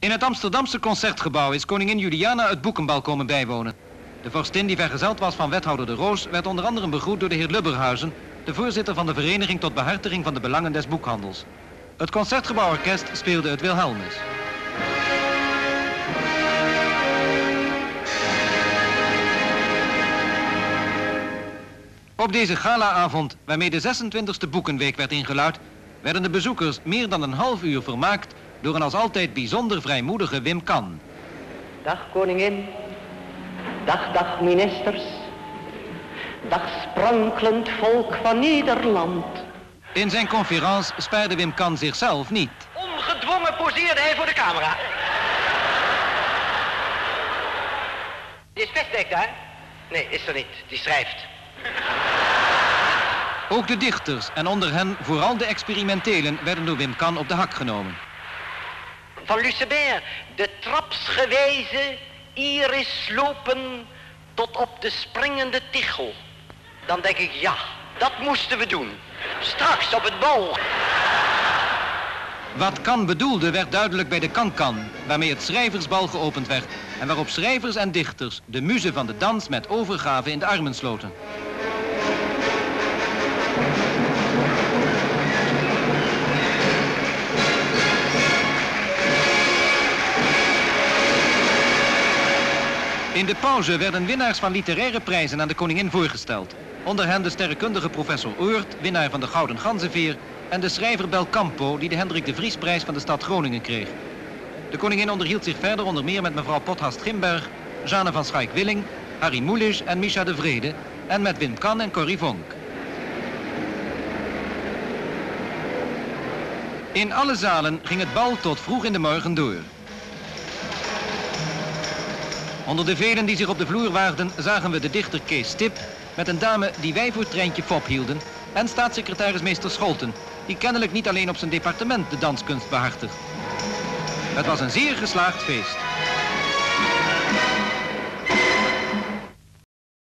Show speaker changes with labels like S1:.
S1: In het Amsterdamse Concertgebouw is koningin Juliana het boekenbal komen bijwonen. De vorstin, die vergezeld was van wethouder De Roos, werd onder andere begroet door de heer Lubberhuizen, de voorzitter van de Vereniging tot Behartiging van de Belangen des Boekhandels. Het Concertgebouworkest speelde het Wilhelmus. Op deze galaavond, waarmee de 26e Boekenweek werd ingeluid, werden de bezoekers meer dan een half uur vermaakt door een als altijd bijzonder vrijmoedige Wim Kan.
S2: Dag koningin, dag ministers, dag sprankelend volk van Nederland.
S1: In zijn conferentie spaarde Wim Kan zichzelf niet.
S2: Ongedwongen poseerde hij voor de camera. Is Vestdijk daar? Nee, is er niet. Die schrijft.
S1: Ook de dichters en onder hen vooral de experimentelen werden door Wim Kan op de hak genomen.
S2: Van Lucebert, de trapsgewijze iris lopen tot op de springende tichel. Dan denk ik, ja, dat moesten we doen. Straks op het bal.
S1: Wat Kan bedoelde werd duidelijk bij de Kan-Kan, waarmee het schrijversbal geopend werd en waarop schrijvers en dichters de muze van de dans met overgave in de armen sloten. In de pauze werden winnaars van literaire prijzen aan de koningin voorgesteld. Onder hen de sterrenkundige professor Oort, winnaar van de Gouden Ganzenveer, en de schrijver Belcampo, die de Hendrik de Vriesprijs van de stad Groningen kreeg. De koningin onderhield zich verder onder meer met mevrouw Pothast-Gimberg, Jeanne van Schaik-Willing, Harry Mulisch en Misha de Vrede, en met Wim Kan en Corrie Vonk. In alle zalen ging het bal tot vroeg in de morgen door. Onder de velen die zich op de vloer waagden zagen we de dichter Kees Stip met een dame die wij voor Treintje Fop hielden en staatssecretaris meester Scholten, die kennelijk niet alleen op zijn departement de danskunst behartigt. Het was een zeer geslaagd feest.